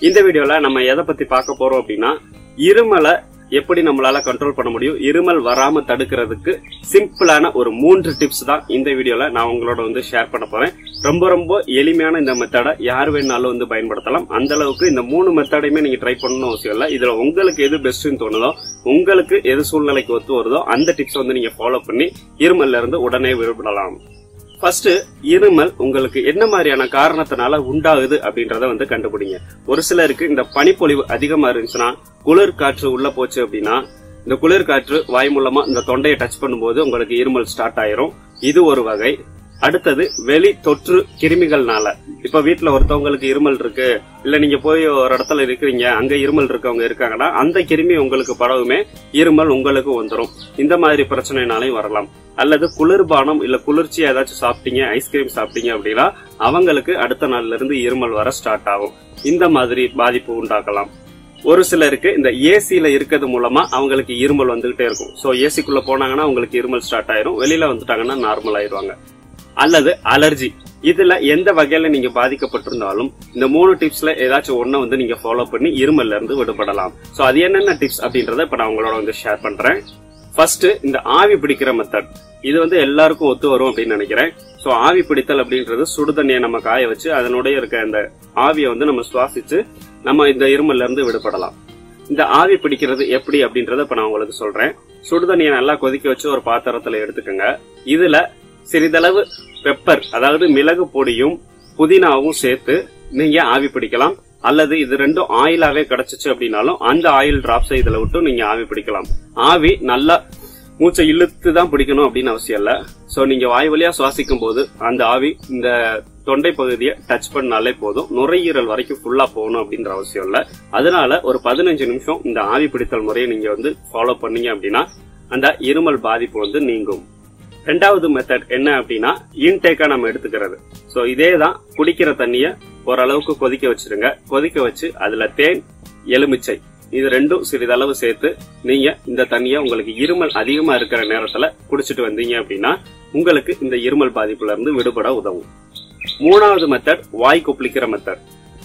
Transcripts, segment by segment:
இந்த வீடியோல நம்ம எதை பத்தி பார்க்க போறோம் அப்படின்னா, இருமலை எப்படி நம்மளால கண்ட்ரோல் பண்ண முடியும், இருமல் வராம தடுக்கிறதுக்கு சிம்பிளான ஒரு 3 டிப்ஸ் தான் இந்த வீடியோல நான் உங்களோட ஷேர் பண்ண போறேன். ரொம்ப ரொம்ப எளிமையான இந்த மெத்தடை யார் வேணாலும் பயன்படுத்தலாம். அந்த அளவுக்கு இந்த 3 மெத்தடையுமே நீங்க ட்ரை பண்ணணும் அவசியம் இல்லை. இதுல உங்களுக்கு எது பெஸ்ட்னு தோணுதோ, உங்களுக்கு எது சூழ்நிலைக்கு ஒத்து வருதோ அந்த டிப்ஸ் நீங்க ஃபாலோ பண்ணி இருமல்ல இருந்து உடனே விடுபடலாம். ஃபர்ஸ்ட், இருமல் உங்களுக்கு என்ன மாதிரியான காரணத்தினால உண்டாகுது அப்படின்றத கண்டுபிடிங்க. ஒரு சிலருக்கு இந்த பனிப்பொழிவு அதிகமா இருந்துச்சுன்னா, குளிர் காற்று உள்ள போச்சு அப்படின்னா, இந்த குளிர் காற்று வாய் மூலமா இந்த தொண்டையை டச் பண்ணும்போது உங்களுக்கு இருமல் ஸ்டார்ட் ஆயிரும். இது ஒரு வகை. அடுத்தது, வெளி தொற்று கிருமிகள்னால. இப்ப வீட்டுல ஒருத்தவங்களுக்கு இருமல் இருக்கு, இல்ல நீங்க போய் ஒரு இடத்துல இருக்கிறீங்க, அங்க இருமல் இருக்கவங்க இருக்காங்கன்னா அந்த கிருமி உங்களுக்கு பரவுமே, இருமல் உங்களுக்கு வந்துடும். இந்த மாதிரி பிரச்சனைனாலையும் வரலாம். அல்லது குளிர்பானம் இல்ல குளிர்ச்சியா ஏதாச்சும் சாப்பிட்டீங்க, ஐஸ்கிரீம் சாப்பிட்டீங்க அப்படின்னா அவங்களுக்கு அடுத்த நாள்ல இருந்து இருமல் வர ஸ்டார்ட் ஆகும். இந்த மாதிரி பாதிப்பு உண்டாக்கலாம். ஒரு சிலருக்கு இந்த ஏசில இருக்கிறது மூலமா அவங்களுக்கு இருமல் வந்துகிட்டே இருக்கும். சோ ஏசிக்குள்ள போனாங்கன்னா அவங்களுக்கு இருமல் ஸ்டார்ட் ஆயிரும், வெளியில வந்துட்டாங்கன்னா நார்மல் ஆயிடுவாங்க. அல்லது அலர்ஜி. இதுல எந்த வகையில நீங்க பாதிக்கப்பட்டிருந்தாலும் இந்த 3 டிப்ஸ்ல ஏதாச்சும் ஒண்ணு நீங்க ஃபாலோ பண்ணி இருமல்ல இருந்து விடுபடலாம். சோ அது என்னென்ன டிப்ஸ் அப்படின்றத இப்ப நான் உங்களோட ஷேர் பண்றேன். ஃபர்ஸ்ட், இந்த ஆவி பிடிக்கிற மெத்தட். இது எல்லாருக்கும் ஒத்து வரும் அப்படின்னு நினைக்கிறேன். சோ ஆவி பிடித்தல் அப்படின்றது சுடுதண்ணியை நம்ம காய வச்சு அதனுடைய இருக்க அந்த ஆவியை நம்ம சுவாசிச்சு நம்ம இந்த இருமல்ல இருந்து விடுபடலாம். இந்த ஆவி பிடிக்கிறது எப்படி அப்படின்றத இப்ப நான் உங்களுக்கு சொல்றேன். சுடுதண்ணியை நல்லா கொதிக்க வச்சு ஒரு பாத்திரத்துல எடுத்துக்கோங்க. இதுல சிறிதளவு பெப்பர், அதாவது மிளகு பொடியும் புதினாவும் சேர்த்து நீங்க ஆவி பிடிக்கலாம். அல்லது இது ரெண்டும் ஆயிலாவே கிடைச்சிச்சு அப்படின்னாலும் அந்த ஆயில் டிராப்ஸை இதுல விட்டு நீங்க ஆவி பிடிக்கலாம். ஆவி நல்லா மூச்சை இழுத்து தான் பிடிக்கணும் அப்படின்னு அவசியம் இல்ல. சோ நீங்க வாய் வழியா சுவாசிக்கும் போது அந்த ஆவி இந்த தொண்டை பகுதியை டச் பண்ணாலே போதும், நுரையீரல் வரைக்கும் ஃபுல்லா போகணும் அப்படின்ற அவசியம் இல்ல. அதனால ஒரு 15 நிமிஷம் இந்த ஆவி பிடித்தல் முறையை நீங்க ஃபாலோ பண்ணீங்க அப்படின்னா அந்த இருமல் பாதிப்பு நீங்கும். ரெண்டாவது மெத்தட் என்ன அப்படின்னா, இன்டேக்கா நம்ம எடுத்துக்கிறது. சோ இதேதான், குடிக்கிற தண்ணிய ஓரளவுக்கு கொதிக்க வச்சிருங்க. கொதிக்க வச்சு அதுல தேன், எலுமிச்சை இது ரெண்டும் சிறிதளவு சேர்த்து நீங்க இந்த தண்ணிய உங்களுக்கு இருமல் அதிகமா இருக்கிற நேரத்துல குடிச்சிட்டு வந்தீங்க அப்படின்னா உங்களுக்கு இந்த இருமல் பாதிப்புல இருந்து விடுபட உதவும். மூணாவது மெத்தட், வாய் கொப்பளிக்கிற மெத்தட்.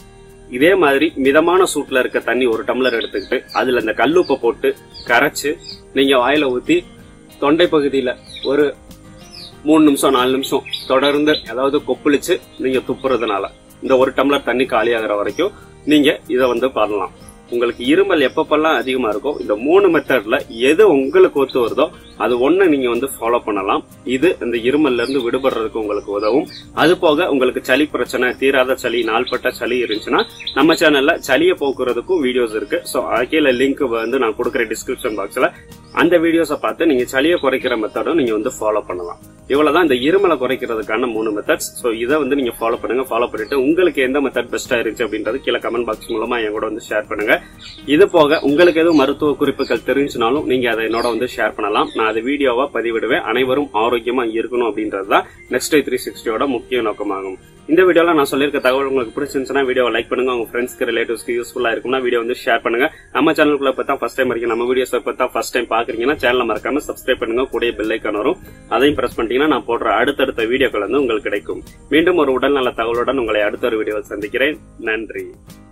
இதே மாதிரி மிதமான சூட்ல இருக்க தண்ணி 1 டம்ளர் எடுத்துக்கிட்டு அதுல இந்த கல்லுப்பை போட்டு கரைச்சு நீங்க வாயில ஊத்தி தொண்டை பகுதியில ஒரு 3 நிமிஷம் 4 நிமிஷம் தொடர்ந்து கொப்பளிச்சு நீங்க துப்புறதுனால இந்த 1 டம்ளர் தண்ணி காலியாகிற வரைக்கும் நீங்க இதை பண்ணலாம். உங்களுக்கு இருமல் எப்பப்பெல்லாம் அதிகமா இருக்கும், இந்த 3 மெத்தட்ல எது உங்களுக்கு ஒத்து வருதோ அது ஒண்ணு நீங்க ஃபாலோ பண்ணலாம். இது இந்த இருமல்ல இருந்து விடுபடுறதுக்கு உங்களுக்கு உதவும். அது போக உங்களுக்கு சளி பிரச்சனை, தீராத சளி, நாள்பட்ட சளி இருந்துச்சுன்னா நம்ம சேனல்ல சளியை போக்குறதுக்கும் வீடியோஸ் இருக்கு. சோ கீழே லிங்க் நான் கொடுக்குறேன் டிஸ்கிரிப்ஷன் பாக்ஸ்ல. அந்த வீடியோஸை பார்த்து நீங்க சளியை குறைக்கிற மெத்தடும் நீங்க ஃபாலோ பண்ணலாம். இவ்வளவுதான் இந்த இருமலை குறைக்கிறதுக்கான 3 மெத்தட்ஸ். சோ இதை நீங்க ஃபாலோ பண்ணுங்க. ஃபாலோ பண்ணிட்டு உங்களுக்கு எந்த மெத்தட் பெஸ்டா இருந்துச்சு அப்படின்றது கீழே கமெண்ட் பாக்ஸ் மூலமா என் கூட ஷேர் பண்ணுங்க. இது போக உங்களுக்கு எதுவும் மருத்துவ குறிப்புகள் தெரிஞ்சுனாலும் நீங்க அதை என்னோட ஷேர் பண்ணலாம். நான் அதை வீடியோவா பதிவிடுவேன். அனைவரும் ஆரோக்கியமா இருக்கணும் அப்படின்றதுதான் நெக்ஸ்ட் டே 360 முக்கிய நோக்கமாகும். இந்த வீடியோல நான் சொல்லியிருக்க தகவல் உங்களுக்கு பிடிச்சிருந்துச்சுன்னா வீடியோவை லைக் பண்ணுங்க. உங்க ஃப்ரெண்ட்ஸ்க்கு, ரிலேட்டிவ்ஸ்க்கு யூஸ்ஃபுல்லா இருக்கும்னா வீடியோ ஷேர் பண்ணுங்க. நம்ம சேனலுக்குள்ள பார்த்தா ஃபர்ஸ்ட் டைம் வரைக்கும் நம்ம வீடியோஸ் பார்த்தா ஃபர்ஸ்ட் டைம் பாக்குறீங்கன்னா சேனலை மறக்காம சப்ஸ்கிரைப் பண்ணுங்க. கூடிய பெல் ஐகான் வரும், அதையும் பிரஸ் பண்ணிட்டீங்கன்னா நான் போடுற அடுத்தடுத்த வீடியோக்கள் உங்களுக்கு கிடைக்கும். மீண்டும் ஒரு உடல்நல தகவலுடன் உங்களை அடுத்த ஒரு வீடியோவில் சந்திக்கிறேன். நன்றி.